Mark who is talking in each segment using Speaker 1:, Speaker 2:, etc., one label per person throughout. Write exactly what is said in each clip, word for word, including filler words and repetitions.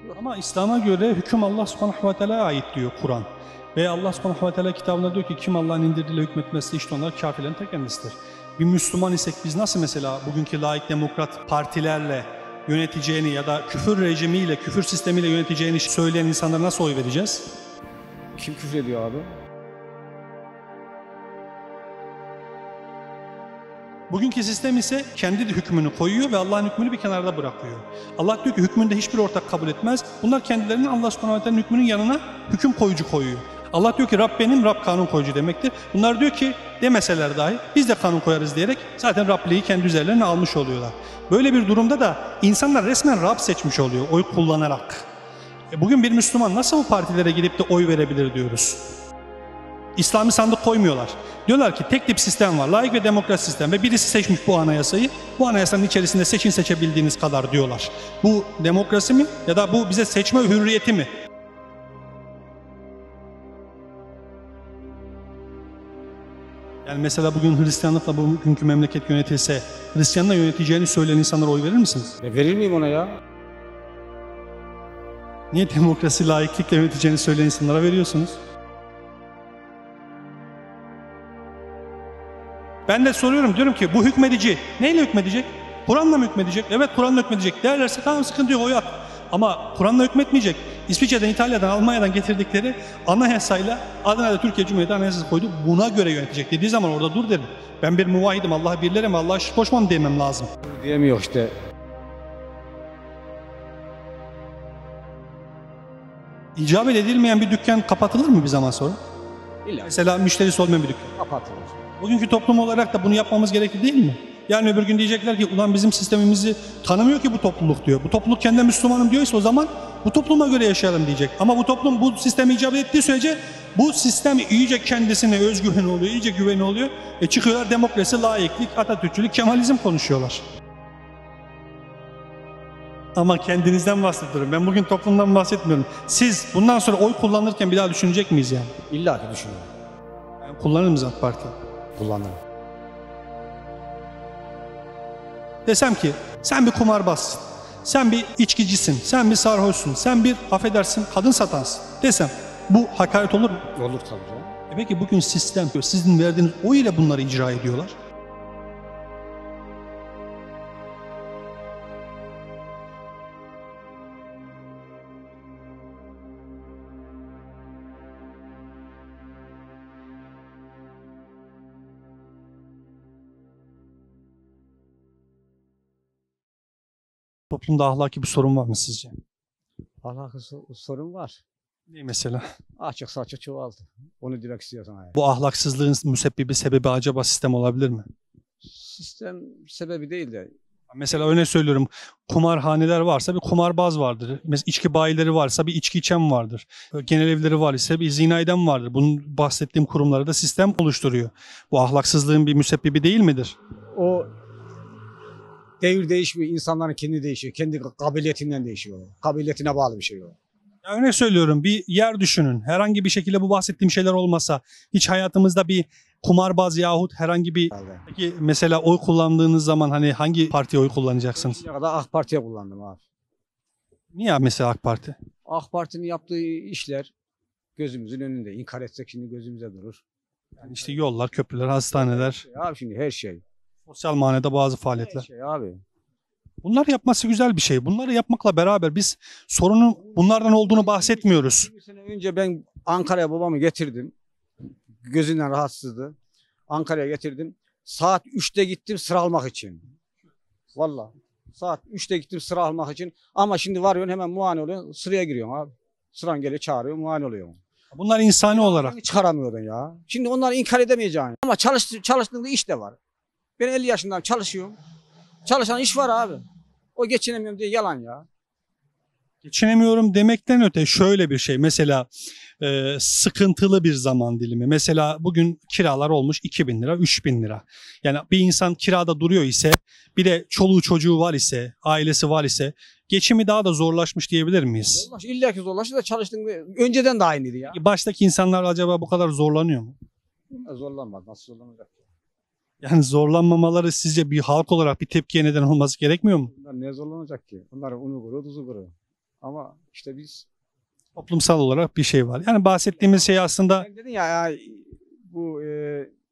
Speaker 1: Ama İslam'a göre hüküm Allah subhanahu ve teala'ya ait diyor Kur'an. Ve Allah subhanahu ve teala kitabında diyor ki kim Allah'ın indirdiğiyle hükmetmezse işte onlar kafirlerin ta kendisidir. Bir Müslüman isek biz nasıl mesela bugünkü laik demokrat partilerle yöneteceğini ya da küfür rejimiyle, küfür sistemiyle yöneteceğini söyleyen insanlara nasıl oy vereceğiz?
Speaker 2: Kim küfür ediyor abi?
Speaker 1: Bugünkü sistem ise kendi de hükmünü koyuyor ve Allah'ın hükmünü bir kenarda bırakıyor. Allah diyor ki hükmünde hiçbir ortak kabul etmez. Bunlar kendilerinin Allah subhanahu ve teala'nın hükmünün yanına hüküm koyucu koyuyor. Allah diyor ki Rab benim, Rab kanun koyucu demektir. Bunlar diyor ki demeseler dahi biz de kanun koyarız diyerek zaten Rabliği kendi üzerlerine almış oluyorlar. Böyle bir durumda da insanlar resmen Rab seçmiş oluyor oy kullanarak. E bugün bir Müslüman nasıl bu partilere gidip de oy verebilir diyoruz. İslami sandık koymuyorlar. Diyorlar ki tek tip sistem var, laik ve demokrat sistem ve birisi seçmiş bu anayasayı. Bu anayasanın içerisinde seçin seçebildiğiniz kadar diyorlar. Bu demokrasi mi ya da bu bize seçme hürriyeti mi? Yani mesela bugün Hristiyanlıkla bugünkü memleket yönetilse, Hristiyanla yöneteceğini söyleyen insanlara oy verir misiniz?
Speaker 2: E verir miyim ona ya?
Speaker 1: Niye demokrasi, laiklikle yöneteceğini söyleyen insanlara veriyorsunuz? Ben de soruyorum, diyorum ki bu hükmedici neyle hükmedecek? Kur'an'la mı hükmedecek? Evet Kur'an'la hükmedecek derlerse tamam sıkıntı yok, o yap. Ama Kur'an'la hükmetmeyecek. İsviçre'den, İtalya'dan, Almanya'dan getirdikleri anayasayla adına da Türkiye Cumhuriyeti Anayasası koydu. Buna göre yönetecek dediği zaman orada dur derim. Ben bir muvahidim, Allah'a birlerim, Allah'a şirk koşmam demem lazım.
Speaker 2: Diyemiyor işte.
Speaker 1: İcabet edilmeyen bir dükkan kapatılır mı bir zaman sonra?
Speaker 2: İlla.
Speaker 1: Mesela müşterisi olmayan bir dükkan.
Speaker 2: Kapatılır.
Speaker 1: Bugünkü toplum olarak da bunu yapmamız gerekli değil mi? Yani öbür gün diyecekler ki ulan bizim sistemimizi tanımıyor ki bu topluluk diyor. Bu topluluk kendine Müslümanım diyorsa o zaman bu topluma göre yaşayalım diyecek. Ama bu toplum bu sistemi icabet ettiği sürece bu sistem iyice kendisine özgüven oluyor, iyice güveni oluyor. E çıkıyorlar demokrasi, laiklik, Atatürkçülük, Kemalizm konuşuyorlar. Ama kendinizden bahsediyorum. Ben bugün toplumdan bahsetmiyorum. Siz bundan sonra oy kullanırken bir daha düşünecek miyiz yani?
Speaker 2: İlla ki düşünüyorum.
Speaker 1: Yani kullanır mıyız AK Parti?
Speaker 2: Kullanırım.
Speaker 1: Desem ki sen bir kumarbazsın, sen bir içkicisin, sen bir sarhoşsun, sen bir affedersin kadın satansın desem bu hakaret olur mu?
Speaker 2: Olur tabii canım.
Speaker 1: E peki bugün sistem sizin verdiğiniz oy ile bunları icra ediyorlar. Toplumda ahlaki bir sorun var mı sizce?
Speaker 2: Ahlaki sorun var.
Speaker 1: Ne mesela?
Speaker 2: Açık saçık çoğaldı. Onu demek istiyorsan. Yani.
Speaker 1: Bu ahlaksızlığın müsebbibi, sebebi acaba sistem olabilir mi?
Speaker 2: Sistem sebebi değil de.
Speaker 1: Mesela örnek söylüyorum, kumarhaneler varsa bir kumarbaz vardır. Mesela içki bayileri varsa bir içki içen vardır. Genel evleri var ise bir zina eden vardır. Bunun bahsettiğim kurumları da sistem oluşturuyor. Bu ahlaksızlığın bir müsebbibi değil midir?
Speaker 2: O devir değişmiyor, insanların kendi değişiyor. Kendi kabiliyetinden değişiyor. Kabiliyetine bağlı bir şey o.
Speaker 1: Ya örnek söylüyorum, bir yer düşünün. Herhangi bir şekilde bu bahsettiğim şeyler olmasa hiç hayatımızda bir kumarbaz yahut herhangi bir...
Speaker 2: Yani.
Speaker 1: Peki mesela oy kullandığınız zaman hani hangi partiye oy kullanacaksınız?
Speaker 2: Şimdiye kadar AK Parti'ye kullandım abi.
Speaker 1: Niye mesela AK Parti?
Speaker 2: AK Parti'nin yaptığı işler gözümüzün önünde. İnkar etsek şimdi gözümüze durur.
Speaker 1: Yani işte yollar, köprüler, hastaneler,
Speaker 2: Şey abi şimdi her şey.
Speaker 1: sosyal manada bazı
Speaker 2: Her
Speaker 1: faaliyetler.
Speaker 2: şey abi.
Speaker 1: Bunları yapması güzel bir şey. Bunları yapmakla beraber biz sorunun bunlardan olduğunu bahsetmiyoruz.
Speaker 2: Bir sene önce ben Ankara'ya babamı getirdim. Gözünden rahatsızdı. Ankara'ya getirdim. Saat üçte gittim sıra almak için. Vallahi saat üçte gittim sıra almak için. Ama şimdi varıyorsun hemen muayene oluyorsun. Sıraya giriyorsun abi. Sıran geliyor çağırıyor muayene oluyor.
Speaker 1: Bunlar insani olarak.
Speaker 2: Çıkaramıyordun ya. Şimdi onları inkar edemeyeceksin. Ama çalış, çalıştığında iş de var. Ben elli yaşından çalışıyorum. Çalışan iş var abi. O geçinemiyorum diye yalan ya.
Speaker 1: Geçinemiyorum demekten öte şöyle bir şey. Mesela e, sıkıntılı bir zaman dilimi. Mesela bugün kiralar olmuş iki bin lira, üç bin lira. Yani bir insan kirada duruyor ise bir de çoluğu çocuğu var ise, ailesi var ise geçimi daha da zorlaşmış diyebilir miyiz?
Speaker 2: Zorlaş, illa ki zorlaşır da çalıştığında önceden de aynıydı ya.
Speaker 1: Baştaki insanlar acaba bu kadar zorlanıyor mu?
Speaker 2: Zorlanmaz. Nasıl zorlanacak?
Speaker 1: Yani zorlanmamaları sizce bir halk olarak bir tepkiye neden olması gerekmiyor mu?
Speaker 2: Bunlar ne zorlanacak ki? Bunlar unu kuru, tuzu kuru. Ama işte biz
Speaker 1: Toplumsal olarak bir şey var. Yani bahsettiğimiz şey aslında
Speaker 2: sen dedin ya, ya bu e,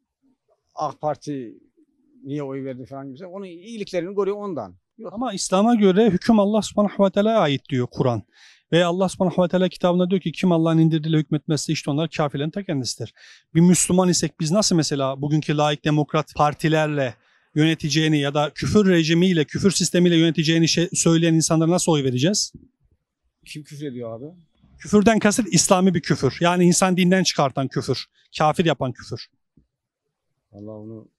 Speaker 2: AK Parti niye oy verdi falan gibi. Onun iyiliklerini görüyor ondan. Yok.
Speaker 1: ama İslam'a göre hüküm Allah subhanahu ve teala'ya ait diyor Kur'an. Ve Allah subhanahu ve teala kitabında diyor ki kim Allah'ın indirdiğiyle hükmetmezse işte onlar kafirlerin ta kendisidir. Bir Müslüman isek biz nasıl mesela bugünkü laik demokrat partilerle yöneteceğini ya da küfür rejimiyle, küfür sistemiyle yöneteceğini şey, söyleyen insanlara nasıl oy vereceğiz?
Speaker 2: Kim küfür ediyor abi?
Speaker 1: Küfürden kasıt İslami bir küfür. Yani insan dinden çıkartan küfür. Kafir yapan küfür.
Speaker 2: Vallahi onu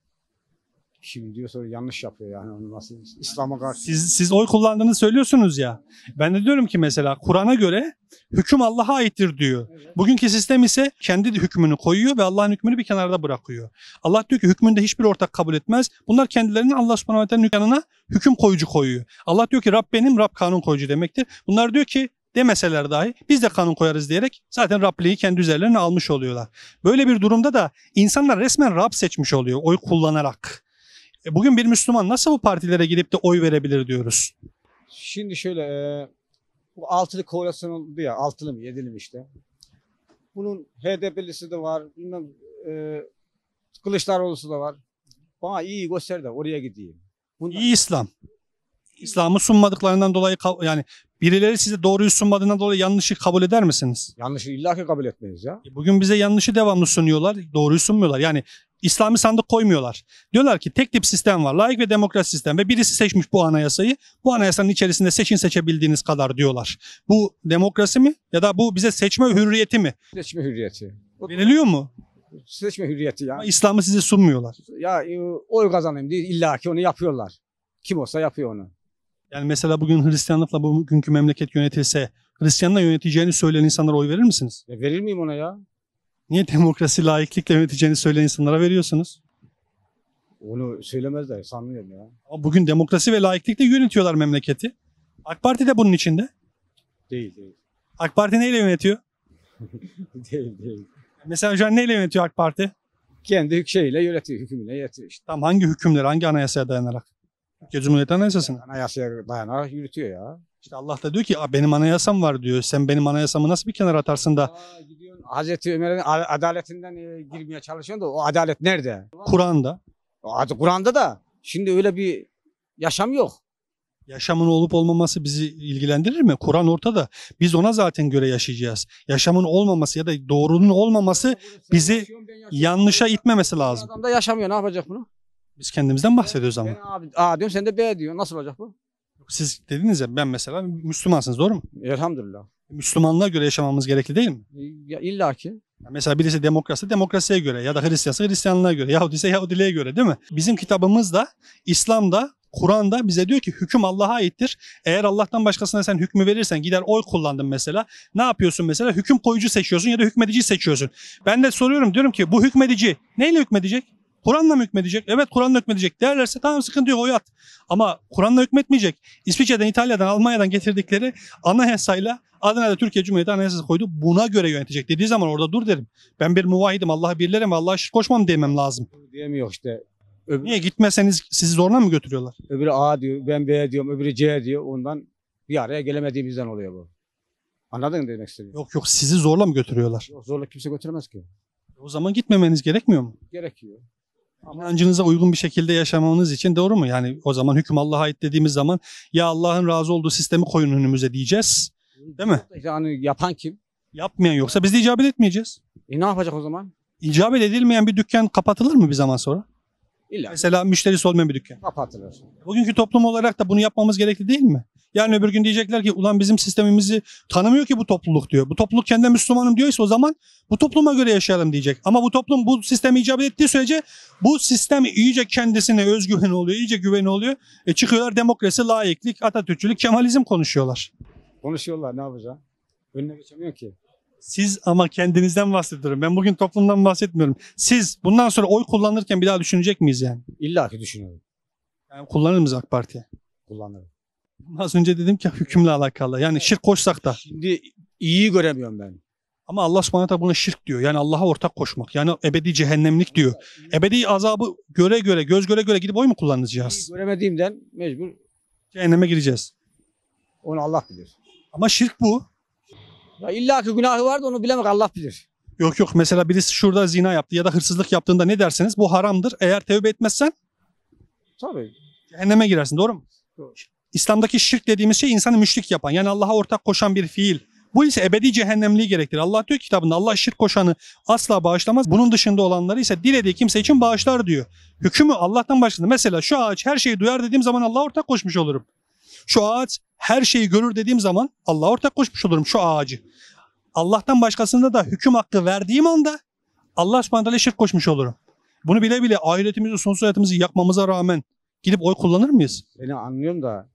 Speaker 2: kim diyorsa yanlış yapıyor yani. Onu nasıl İslam'a karşı.
Speaker 1: Siz, siz oy kullandığını söylüyorsunuz ya. Ben de diyorum ki mesela Kur'an'a göre hüküm Allah'a aittir diyor. Bugünkü sistem ise kendi hükmünü koyuyor ve Allah'ın hükmünü bir kenarda bırakıyor. Allah diyor ki hükmünde hiçbir ortak kabul etmez. Bunlar kendilerinin Allah subhanahu ve teala'nın yanına hüküm koyucu koyuyor. Allah diyor ki Rab benim, Rab kanun koyucu demektir. Bunlar diyor ki demeseler dahi biz de kanun koyarız diyerek zaten Rabliği kendi üzerlerine almış oluyorlar. Böyle bir durumda da insanlar resmen Rab seçmiş oluyor oy kullanarak. E bugün bir Müslüman nasıl bu partilere gidip de oy verebilir diyoruz.
Speaker 2: Şimdi şöyle e, bu altılı koalisyon oldu ya, altılı mı yedili mi işte. Bunun H D P'lisi de var, bilmem e, Kılıçdaroğlu'su da var. Bana iyi göster de oraya gideyim. Bundan...
Speaker 1: İyi İslam. İslam'ı sunmadıklarından dolayı yani birileri size doğruyu sunmadığından dolayı yanlışı kabul eder misiniz?
Speaker 2: Yanlışı illaki kabul etmeyiz ya.
Speaker 1: Bugün bize yanlışı devamlı sunuyorlar, doğruyu sunmuyorlar. Yani İslami sandık koymuyorlar. Diyorlar ki tek tip sistem var, laik ve demokrat sistem ve birisi seçmiş bu anayasayı. Bu anayasanın içerisinde seçin seçebildiğiniz kadar diyorlar. Bu demokrasi mi ya da bu bize seçme hürriyeti mi?
Speaker 2: Seçme hürriyeti. O,
Speaker 1: Veriliyor mu?
Speaker 2: seçme hürriyeti ya.
Speaker 1: Ama İslam'ı size sunmuyorlar.
Speaker 2: Ya e, oy kazanayım diye illaki onu yapıyorlar. Kim olsa yapıyor onu.
Speaker 1: Yani mesela bugün Hristiyanlıkla bugünkü memleket yönetilse, Hristiyanla yöneteceğini söyleyen insanlara oy verir misiniz?
Speaker 2: E, verir miyim ona ya?
Speaker 1: Niye demokrasi, laiklikle yöneteceğini söyleyen insanlara veriyorsunuz?
Speaker 2: Onu söylemezler sanmıyorum ya.
Speaker 1: Ama bugün demokrasi ve laiklikle yönetiyorlar memleketi. AK Parti de bunun içinde.
Speaker 2: Değil değil.
Speaker 1: AK Parti neyle yönetiyor?
Speaker 2: değil değil.
Speaker 1: Mesela şu an neyle yönetiyor AK Parti?
Speaker 2: Kendi şeyle yönetiyor, hükmüyle yönetiyor işte.
Speaker 1: Tam hangi hükümleri, hangi anayasaya dayanarak? Türkiye Cumhuriyeti Anayasası'na.
Speaker 2: Anayasaya dayanarak yürütüyor ya.
Speaker 1: İşte Allah da diyor ki benim anayasam var diyor. Sen benim anayasamı nasıl bir kenara atarsın da
Speaker 2: Aa, gidiyorsun Hazreti Ömer'in adaletinden e, girmeye çalışıyorsun da o adalet nerede?
Speaker 1: Kur'an'da
Speaker 2: O ad- Kur'an'da da şimdi öyle bir yaşam yok.
Speaker 1: yaşamın olup olmaması bizi ilgilendirir mi? Kur'an ortada. Biz ona zaten göre yaşayacağız. Yaşamın olmaması ya da doğrunun olmaması bizi yanlışa itmemesi lazım.
Speaker 2: Adam da yaşamıyor, ne yapacak bunu?
Speaker 1: Biz kendimizden bahsediyoruz ama.
Speaker 2: Ben abi A diyorum, sen de B diyorsun. Nasıl olacak bu?
Speaker 1: Siz dediniz ya ben mesela Müslümansınız, doğru mu?
Speaker 2: Elhamdülillah.
Speaker 1: Müslümanlığa göre yaşamamız gerekli değil mi?
Speaker 2: Ya illa ki.
Speaker 1: Ya mesela birisi demokrasi demokrasiye göre ya da Hristiyansa Hristiyanlığa göre, Yahudi ise Yahudiliğe göre değil mi? Bizim kitabımızda, İslam'da, Kur'an'da bize diyor ki hüküm Allah'a aittir. Eğer Allah'tan başkasına sen hükmü verirsen, gider oy kullandın mesela. Ne yapıyorsun mesela? Hüküm koyucu seçiyorsun ya da hükmedici seçiyorsun. Ben de soruyorum, diyorum ki bu hükmedici neyle hükmedecek? Kur'an'la mı hükmedecek? Evet, Kur'an'la hükmedecek. Derlerse tamam, sıkıntı yok, oy at. Ama Kur'an'la hükmetmeyecek. İsviçre'den, İtalya'dan, Almanya'dan getirdikleri anayasayla adına da Türkiye Cumhuriyeti Anayasası koydu. Buna göre yönetecek dediği zaman orada dur derim. Ben bir muvahidim, Allah'a birlerim, Allah'a şirk koşmam demem lazım.
Speaker 2: Diyemiyor işte. Öbür,
Speaker 1: Niye gitmeseniz sizi zorla mı götürüyorlar?
Speaker 2: öbürü A diyor, ben B diyorum, öbürü C diyor. Ondan bir araya gelemediğimizden oluyor bu. Anladın mı demek istediğim?
Speaker 1: Yok yok, sizi zorla mı götürüyorlar?
Speaker 2: Yok, zorla kimse götüremez ki.
Speaker 1: O zaman gitmemeniz gerekmiyor mu?
Speaker 2: Gerekiyor. Ama
Speaker 1: İnancınıza uygun bir şekilde yaşamanız için doğru mu? Yani o zaman hüküm Allah'a ait dediğimiz zaman ya Allah'ın razı olduğu sistemi koyun önümüze diyeceğiz. Değil mi?
Speaker 2: yani yapan kim?
Speaker 1: Yapmayan yoksa biz de icabet etmeyeceğiz.
Speaker 2: E ne yapacak o zaman?
Speaker 1: İcabet edilmeyen bir dükkan kapatılır mı bir zaman sonra?
Speaker 2: İlla
Speaker 1: Mesela müşterisi olmayan bir dükkan.
Speaker 2: kapatılır.
Speaker 1: Bugünkü toplum olarak da bunu yapmamız gerekli değil mi? Yani öbür gün diyecekler ki ulan bizim sistemimizi tanımıyor ki bu topluluk diyor. Bu topluluk kendine Müslümanım diyorsa o zaman bu topluma göre yaşayalım diyecek. Ama bu toplum bu sistemi icabet ettiği sürece bu sistem iyice kendisine özgüveni oluyor, iyice güveni oluyor. E çıkıyorlar demokrasi, laiklik, Atatürkçülük, Kemalizm konuşuyorlar.
Speaker 2: Konuşuyorlar, ne yapacak? Önüne geçemiyor ki.
Speaker 1: Siz ama kendinizden bahsediyorum. Ben bugün toplumdan bahsetmiyorum. Siz bundan sonra oy kullanırken bir daha düşünecek miyiz yani?
Speaker 2: İlla ki düşünüyorum.
Speaker 1: Yani kullanır mıyız AK Parti'ye?
Speaker 2: Kullanırım.
Speaker 1: Az önce dedim ki hükümle alakalı. Yani şirk koşsak da.
Speaker 2: Şimdi iyi göremiyorum ben.
Speaker 1: Ama Allah subhanahu teala buna şirk diyor. Yani Allah'a ortak koşmak. Yani ebedi cehennemlik diyor. Ebedi azabı göre göre, göz göre göre gidip oy mu
Speaker 2: İyi
Speaker 1: kullanacağız?
Speaker 2: göremediğimden mecbur
Speaker 1: Cehenneme gireceğiz.
Speaker 2: onu Allah bilir.
Speaker 1: Ama şirk bu.
Speaker 2: Ya illaki günahı var da onu bilemek Allah bilir.
Speaker 1: Yok yok, mesela birisi şurada zina yaptı ya da hırsızlık yaptığında ne derseniz bu haramdır. Eğer tevbe etmezsen
Speaker 2: Tabii.
Speaker 1: cehenneme girersin, doğru mu?
Speaker 2: Doğru.
Speaker 1: İslam'daki şirk dediğimiz şey insanı müşrik yapan, yani Allah'a ortak koşan bir fiil. Bu ise ebedi cehennemliği gerektirir. Allah diyor kitabında, Allah şirk koşanı asla bağışlamaz. Bunun dışında olanları ise dilediği kimse için bağışlar diyor. Hükmü Allah'tan başladı. Mesela şu ağaç her şeyi duyar dediğim zaman Allah'a ortak koşmuş olurum. Şu ağaç her şeyi görür dediğim zaman Allah'a ortak koşmuş olurum şu ağacı. Allah'tan başkasında da hüküm hakkı verdiğim anda Allah subhanahu teala şirk koşmuş olurum. Bunu bile bile ahiretimizi, sonsuz hayatımızı yakmamıza rağmen gidip oy kullanır mıyız?
Speaker 2: Seni anlıyorum da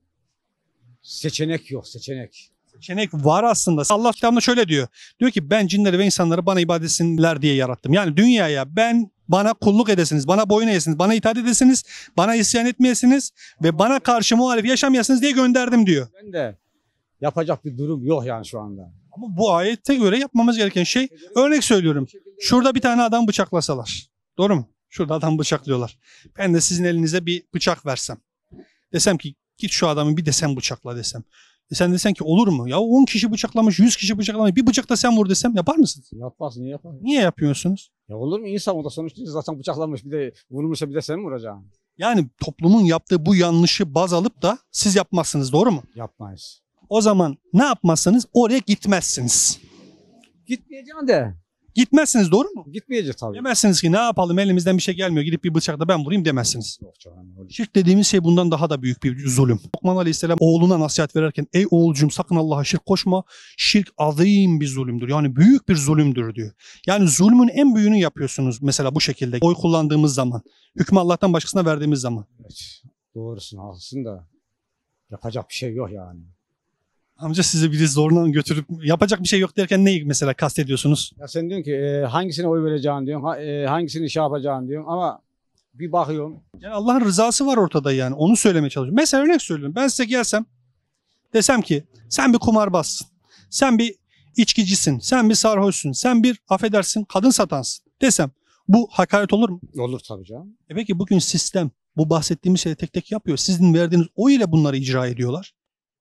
Speaker 2: seçenek yok, seçenek.
Speaker 1: Seçenek var aslında. Allah kitabında şöyle diyor. Diyor ki ben cinleri ve insanları bana ibadet etsinler diye yarattım. Yani dünyaya ben bana kulluk edesiniz, bana boyun eğesiniz, bana itaat edesiniz, bana isyan etmeyesiniz ve bana karşı muhalif yaşamayasınız diye gönderdim diyor.
Speaker 2: Ben de yapacak bir durum yok yani şu anda.
Speaker 1: Ama bu ayette göre yapmamız gereken şey, örnek söylüyorum. Şurada bir tane adam bıçaklasalar. Doğru mu? Şurada adam bıçaklıyorlar. Ben de sizin elinize bir bıçak versem. Desem ki git şu adamı bir de sen bıçakla desem. E sen desen ki olur mu? Ya on kişi bıçaklamış, yüz kişi bıçaklamış. Bir bıçak da sen vur desem yapar mısınız?
Speaker 2: Yapmaz, niye yapar?
Speaker 1: Niye yapıyorsunuz?
Speaker 2: Ya olur mu? İnsan o da sonuçta zaten bıçaklanmış, bir de vurmuşsa bir de sen mi vuracaksın?
Speaker 1: Yani toplumun yaptığı bu yanlışı baz alıp da siz yapmazsınız, doğru mu?
Speaker 2: Yapmayız.
Speaker 1: O zaman ne yapmazsanız oraya gitmezsiniz.
Speaker 2: Gitmeyeceksin de.
Speaker 1: Gitmezsiniz, doğru mu?
Speaker 2: Gitmeyecek tabii.
Speaker 1: Demezsiniz ki ne yapalım elimizden bir şey gelmiyor, gidip bir bıçakla ben vurayım demezsiniz.
Speaker 2: Yok canım, öyle.
Speaker 1: Şirk dediğimiz şey bundan daha da büyük bir zulüm. Lokman Aleyhisselam oğluna nasihat verirken ey oğulcum sakın Allah'a şirk koşma. Şirk azim bir zulümdür. Yani büyük bir zulümdür diyor. Yani zulmün en büyüğünü yapıyorsunuz mesela bu şekilde. Oy kullandığımız zaman. Hükmü Allah'tan başkasına verdiğimiz zaman.
Speaker 2: Evet. Doğrusun, haklısın da yapacak bir şey yok yani.
Speaker 1: Amca sizi biri zorla götürüp yapacak bir şey yok derken neyi mesela kastediyorsunuz?
Speaker 2: Ya sen diyorsun ki e, hangisine oy vereceğin diyorsun, ha, e, hangisini şey yapacağın diyorsun ama bir bakıyorsun.
Speaker 1: Yani Allah'ın rızası var ortada yani. Onu söylemeye çalışıyorum. Mesela örnek söylüyorum. Ben size gelsem desem ki sen bir kumarbazsın. Sen bir içkicisin. Sen bir sarhoşsun. Sen bir affedersin kadın satansın desem bu hakaret olur mu?
Speaker 2: Olur tabii canım.
Speaker 1: E peki bugün sistem bu bahsettiğimiz şeyi tek tek yapıyor. Sizin verdiğiniz oy ile bunları icra ediyorlar.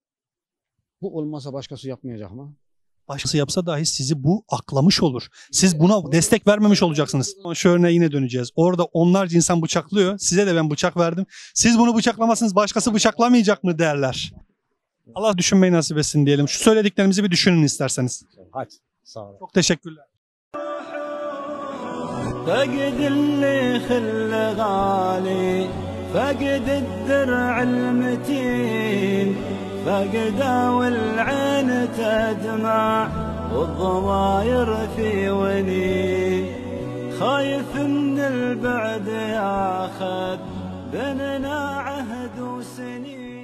Speaker 2: Bu olmasa başkası yapmayacak mı?
Speaker 1: Başkası yapsa dahi sizi bu aklamış olur. Siz buna destek vermemiş olacaksınız. Şu örneğe yine döneceğiz. Orada onlarca insan bıçaklıyor. Size de ben bıçak verdim. Siz bunu bıçaklamazsınız, başkası bıçaklamayacak mı derler. Allah düşünmeyi nasip etsin diyelim. Şu söylediklerimizi bir düşünün isterseniz.
Speaker 2: Hadi sağ ol.
Speaker 1: Çok teşekkürler.
Speaker 3: فقد اللي خل غالي فقد الدرع المتين فقدا والعين تدمع والضماير في وني خايف من البعد ياخذ بيننا عهد وسنين